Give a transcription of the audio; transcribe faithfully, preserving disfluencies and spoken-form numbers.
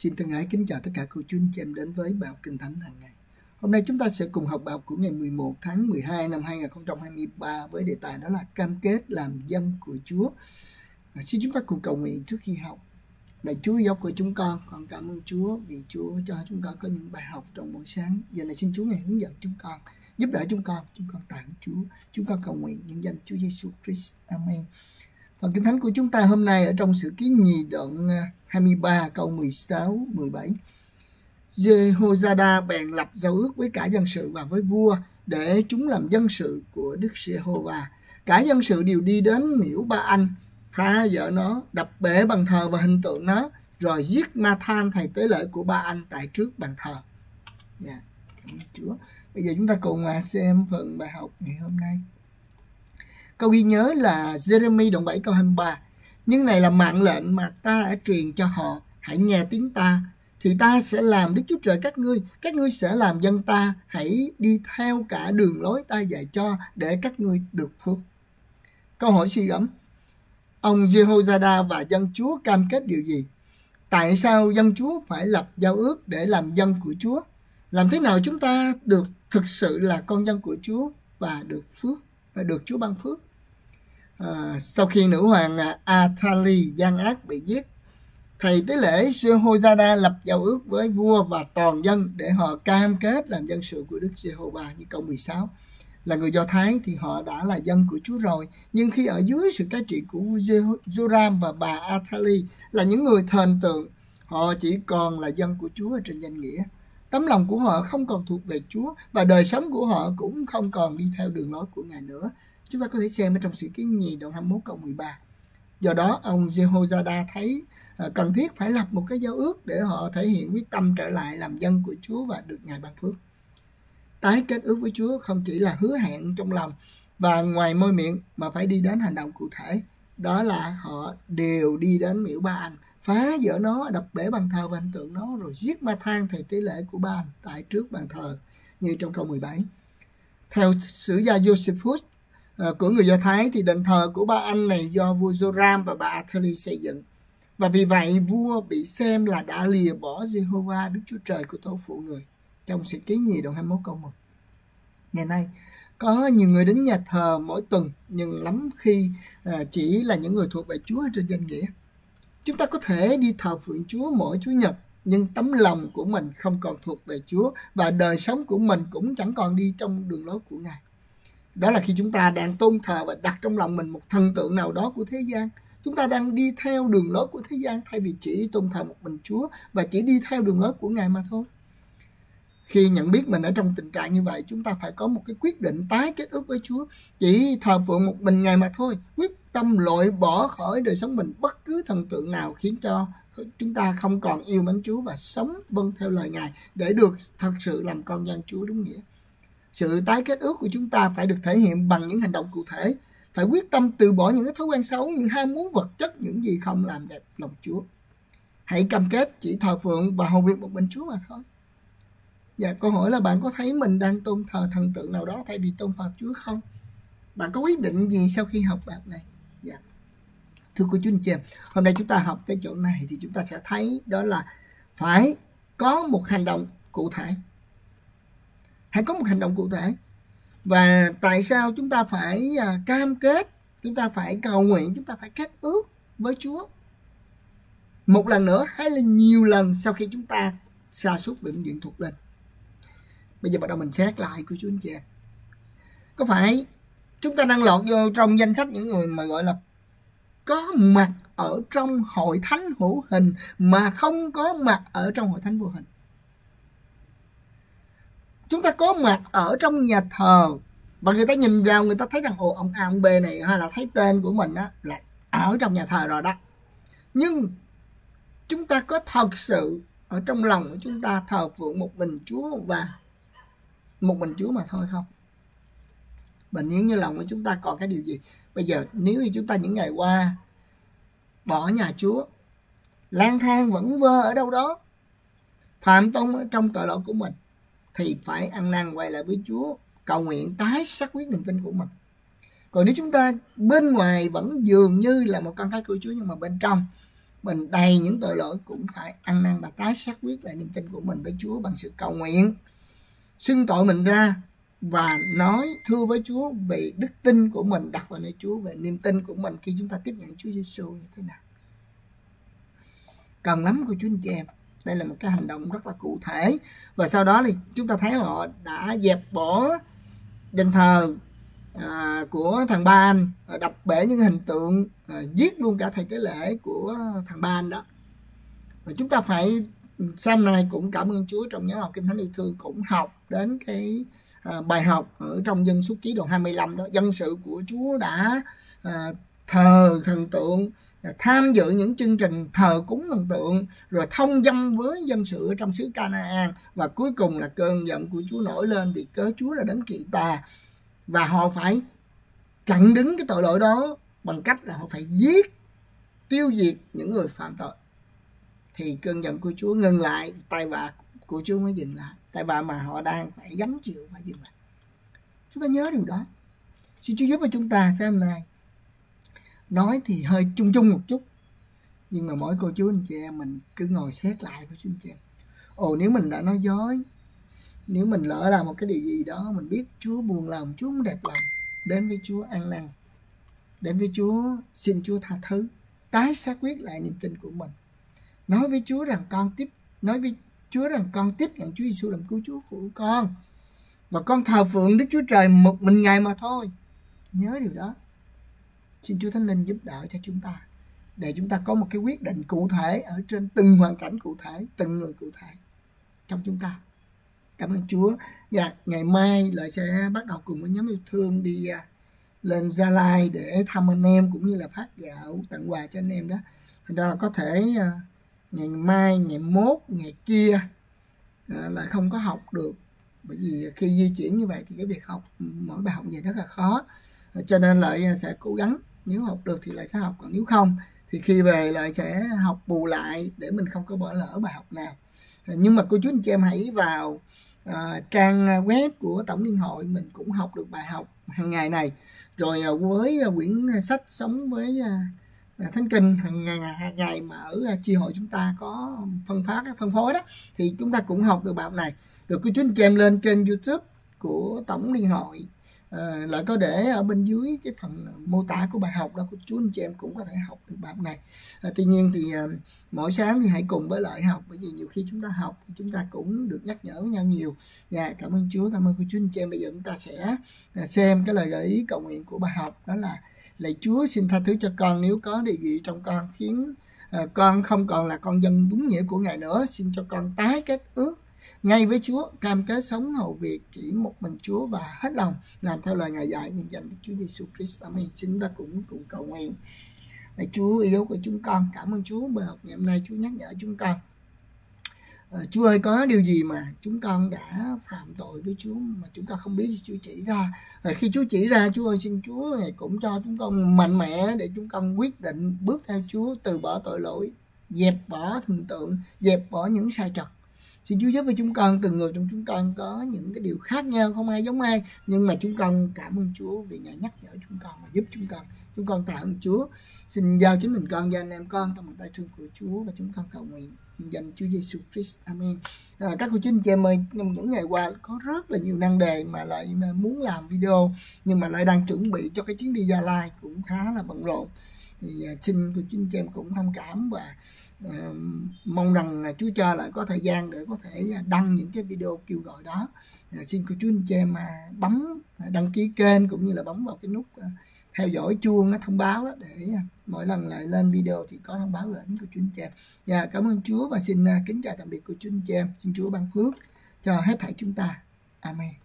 Xin thân ái kính chào tất cả cô chú anh chị em đến với bài học Kinh Thánh hàng ngày. Hôm nay chúng ta sẽ cùng học bài học của ngày mười một tháng mười hai năm hai nghìn không trăm hai mươi ba với đề tài đó là cam kết làm dân của Chúa. À, xin chúng ta cùng cầu nguyện trước khi học. Lạy Chúa yêu của chúng con, con cảm ơn Chúa vì Chúa cho chúng con có những bài học trong mỗi sáng. Giờ này xin Chúa ngài hướng dẫn chúng con, giúp đỡ chúng con, chúng con tạ ơn Chúa. Chúng con cầu nguyện nhân danh Chúa Giêsu Christ. Amen. Phần Kinh Thánh của chúng ta hôm nay ở trong Sử Ký Nhì đoạn hai mươi ba câu mười sáu mười bảy. Jehoiada bèn lập giao ước với cả dân sự và với vua để chúng làm dân sự của Đức Giê-hô-va. Cả dân sự đều đi đến miễu Ba-anh, phá vỡ nó, đập bể bàn thờ và hình tượng nó, rồi giết Ma-than thầy tế lễ của Ba-anh tại trước bàn thờ. Yeah, cảm ơn Chúa. Bây giờ chúng ta cùng xem phần bài học ngày hôm nay. Câu ghi nhớ là Giê-rê-mi đoạn bảy câu hai mươi ba. Nhưng này là mạng lệnh mà ta đã truyền cho họ, hãy nghe tiếng ta, thì ta sẽ làm Đức Chúa Trời các ngươi, các ngươi sẽ làm dân ta, hãy đi theo cả đường lối ta dạy cho, để các ngươi được phước. Câu hỏi suy gẫm: ông Jehoiada và dân Chúa cam kết điều gì? Tại sao dân Chúa phải lập giao ước để làm dân của Chúa? Làm thế nào chúng ta được thực sự là con dân của Chúa và được phước, và được Chúa ban phước? À, sau khi nữ hoàng Athali gian ác bị giết, thầy tế lễ Jehoiada lập giao ước với vua và toàn dân để họ cam kết làm dân sự của Đức Giê-hô-va. Như câu mười sáu, là người Do Thái thì họ đã là dân của Chúa rồi, nhưng khi ở dưới sự cai trị của vua Joram và bà Athali là những người thờ tượng, họ chỉ còn là dân của Chúa trên danh nghĩa. Tấm lòng của họ không còn thuộc về Chúa và đời sống của họ cũng không còn đi theo đường lối của Ngài nữa. Chúng ta có thể xem ở trong Sử Ký Nhì đoạn hai mươi mốt câu mười ba. Do đó ông Jehoiada thấy cần thiết phải lập một cái giao ước để họ thể hiện quyết tâm trở lại làm dân của Chúa và được Ngài ban phước. Tái kết ước với Chúa không chỉ là hứa hẹn trong lòng và ngoài môi miệng, mà phải đi đến hành động cụ thể. Đó là họ đều đi đến miễu Ba-anh, phá vỡ nó, đập bể bàn thờ và hình tượng nó, rồi giết Ma-than thầy tế lễ của Ba-anh tại trước bàn thờ, như trong câu mười bảy. Theo sử gia Josephus của người Do Thái thì đền thờ của Ba-anh này do vua Joram và bà Athali xây dựng, và vì vậy vua bị xem là đã lìa bỏ Giê-hô-va Đức Chúa Trời của tổ phụ người, trong Sử Ký Nhì đoạn hai mươi mốt câu một. Ngày nay có nhiều người đến nhà thờ mỗi tuần, nhưng lắm khi à, chỉ là những người thuộc về Chúa trên danh nghĩa. Chúng ta có thể đi thờ phượng Chúa mỗi Chủ nhật, nhưng tấm lòng của mình không còn thuộc về Chúa và đời sống của mình cũng chẳng còn đi trong đường lối của Ngài. Đó là khi chúng ta đang tôn thờ và đặt trong lòng mình một thần tượng nào đó của thế gian. Chúng ta đang đi theo đường lối của thế gian thay vì chỉ tôn thờ một mình Chúa và chỉ đi theo đường lối của Ngài mà thôi. Khi nhận biết mình ở trong tình trạng như vậy, chúng ta phải có một cái quyết định tái kết ước với Chúa, chỉ thờ phượng một mình Ngài mà thôi, quyết tâm loại bỏ khỏi đời sống mình bất cứ thần tượng nào khiến cho chúng ta không còn yêu mến Chúa và sống vâng theo lời Ngài để được thật sự làm con dân Chúa đúng nghĩa. Sự tái kết ước của chúng ta phải được thể hiện bằng những hành động cụ thể, phải quyết tâm từ bỏ những cái thói quen xấu, những ham muốn vật chất, những gì không làm đẹp lòng Chúa. Hãy cam kết chỉ thờ phượng và hầu việc một mình Chúa mà thôi. Và câu hỏi là bạn có thấy mình đang tôn thờ thần tượng nào đó thay vì tôn thờ Chúa không? Bạn có quyết định gì sau khi học bài này? Dạ. Thưa cô chú anh chị em, hôm nay chúng ta học tới chỗ này thì chúng ta sẽ thấy đó là phải có một hành động cụ thể. Hãy có một hành động cụ thể. Và tại sao chúng ta phải cam kết, chúng ta phải cầu nguyện, chúng ta phải kết ước với Chúa một lần nữa hay là nhiều lần sau khi chúng ta sa sút bệnh viện thuộc linh? Bây giờ bắt đầu mình xét lại của chú anh chị em. Có phải chúng ta đang lọt vô trong danh sách những người mà gọi là có mặt ở trong hội thánh hữu hình mà không có mặt ở trong hội thánh vô hình? Chúng ta có mặt ở trong nhà thờ và người ta nhìn vào, người ta thấy rằng ồ, ông A, ông B này hay là thấy tên của mình đó là ở trong nhà thờ rồi đó. Nhưng chúng ta có thật sự ở trong lòng của chúng ta thờ phượng một mình Chúa và một mình Chúa mà thôi không? Bình yên như lòng của chúng ta còn cái điều gì? Bây giờ nếu như chúng ta những ngày qua bỏ nhà Chúa, lang thang vẩn vơ ở đâu đó, phạm tông trong tội lỗi của mình, thì phải ăn năn quay lại với Chúa, cầu nguyện tái xác quyết niềm tin của mình. Còn nếu chúng ta bên ngoài vẫn dường như là một con cái của Chúa, nhưng mà bên trong mình đầy những tội lỗi cũng phải ăn năn và tái xác quyết lại niềm tin của mình với Chúa bằng sự cầu nguyện, xưng tội mình ra và nói thưa với Chúa về đức tin của mình đặt vào nơi Chúa, về niềm tin của mình khi chúng ta tiếp nhận Chúa Giêsu như thế nào. Cần lắm của Chúa anh chị em. Đây là một cái hành động rất là cụ thể. Và sau đó thì chúng ta thấy họ đã dẹp bỏ đền thờ à, của thằng Ba Anh, đập bể những hình tượng, à, giết luôn cả thầy tế lễ của thằng Ba Anh đó. Và chúng ta phải sau này cũng cảm ơn Chúa, trong nhóm học Kinh Thánh Yêu Thương cũng học đến cái à, bài học ở trong Dân Số Ký đoạn hai mươi lăm đó. Dân sự của Chúa đã à, thờ thần tượng, tham dự những chương trình thờ cúng thần tượng, rồi thông dâm với dân sự ở trong xứ Canaan, và cuối cùng là cơn giận của Chúa nổi lên vì cớ Chúa là đấng kỵ tà, và họ phải chặn đứng cái tội lỗi đó bằng cách là họ phải giết, tiêu diệt những người phạm tội. Thì cơn giận của Chúa ngừng lại, tai vạ của Chúa mới dừng lại, tai vạ mà họ đang phải gánh chịu phải dừng lại. Chúng ta nhớ điều đó. Xin Chúa giúp cho chúng ta sáng hôm nay nói thì hơi chung chung một chút, nhưng mà mỗi cô chú anh chị em mình cứ ngồi xét lại với chú anh chị em. Ồ, nếu mình đã nói dối, nếu mình lỡ làm một cái điều gì đó, mình biết Chúa buồn lòng, Chúa không đẹp lòng, đến với Chúa ăn năn, đến với Chúa xin Chúa tha thứ, tái xác quyết lại niềm tin của mình, nói với Chúa rằng con tiếp nói với Chúa rằng con tiếp nhận Chúa Giêsu làm cứu Chúa của con, và con thờ phượng Đức Chúa Trời một mình Ngài mà thôi. Nhớ điều đó. Xin Chúa Thánh Linh giúp đỡ cho chúng ta, để chúng ta có một cái quyết định cụ thể ở trên từng hoàn cảnh cụ thể, từng người cụ thể trong chúng ta. Cảm ơn Chúa. Và ngày mai lại sẽ bắt đầu cùng với nhóm yêu thương đi lên Gia Lai để thăm anh em, cũng như là phát gạo tặng quà cho anh em đó. Thành ra là có thể ngày mai, ngày mốt, ngày kia là không có học được, bởi vì khi di chuyển như vậy thì cái việc học mỗi bài học về rất là khó, cho nên lại sẽ cố gắng, nếu học được thì lại sẽ học, còn nếu không thì khi về lại sẽ học bù lại để mình không có bỏ lỡ bài học nào. Nhưng mà cô chú anh chị em hãy vào à, trang web của Tổng Liên Hội, mình cũng học được bài học hàng ngày này, rồi à, với à, quyển sách Sống với à, Thánh Kinh hàng ngày, hàng ngày mà ở à, chi hội chúng ta có phân phát phân phối đó, thì chúng ta cũng học được bài học này. Được cô chú anh chị em lên kênh YouTube của Tổng Liên Hội, À, lại có để ở bên dưới cái phần mô tả của bài học đó, của chú anh chị em cũng có thể học được bài học này. À, tuy nhiên thì à, mỗi sáng thì hãy cùng với lại học, bởi vì nhiều khi chúng ta học thì chúng ta cũng được nhắc nhở nhau nhiều. Và cảm ơn Chúa, cảm ơn cô chú anh chị em. Bây giờ chúng ta sẽ à, xem cái lời gợi ý cầu nguyện của bài học, đó là: lạy Chúa, xin tha thứ cho con nếu có điều gì trong con khiến à, con không còn là con dân đúng nghĩa của Ngài nữa. Xin cho con tái kết ước ngay với Chúa, cam kết sống hầu việc chỉ một mình Chúa và hết lòng làm theo lời Ngài dạy, nhân danh Đức Chúa Giêsu Christ. Amen. Chúng ta cũng cùng cầu nguyện. Lạy Chúa yêu của chúng con, cảm ơn Chúa bài học ngày hôm nay Chúa nhắc nhở chúng con. À, Chúa ơi, có điều gì mà chúng con đã phạm tội với Chúa mà chúng con không biết thì Chúa chỉ ra. À, khi Chúa chỉ ra, Chúa ơi, xin Chúa cũng cho chúng con mạnh mẽ để chúng con quyết định bước theo Chúa, từ bỏ tội lỗi, dẹp bỏ thần tượng, dẹp bỏ những sai trật. Xin Chúa giúp cho chúng con, từng người trong chúng con có những cái điều khác nhau, không ai giống ai, nhưng mà chúng con cảm ơn Chúa vì Ngài nhắc nhở chúng con và giúp chúng con. Chúng con tạ ơn Chúa. Xin giao chính mình con và anh em con trong bàn tay thương của Chúa, và chúng con cầu nguyện nhân danh Chúa Giêsu Christ. Amen. À, các cô chú anh chị em ơi, trong những ngày qua có rất là nhiều năng đề mà lại muốn làm video, nhưng mà lại đang chuẩn bị cho cái chuyến đi Gia Lai cũng khá là bận rộn. Thì uh, xin cô chú anh chị em cũng thông cảm, và uh, mong rằng uh, Chúa cho lại có thời gian để có thể uh, đăng những cái video kêu gọi đó. Uh, xin cô chú anh chị em uh, bấm uh, đăng ký kênh, cũng như là bấm vào cái nút uh, theo dõi chuông uh, thông báo đó, để uh, mỗi lần lại lên video thì có thông báo gửi đến cô chú anh chị em. Yeah, cảm ơn Chúa và xin uh, kính chào tạm biệt cô chú anh chị em. Xin Chúa ban phước cho hết thảy chúng ta. Amen.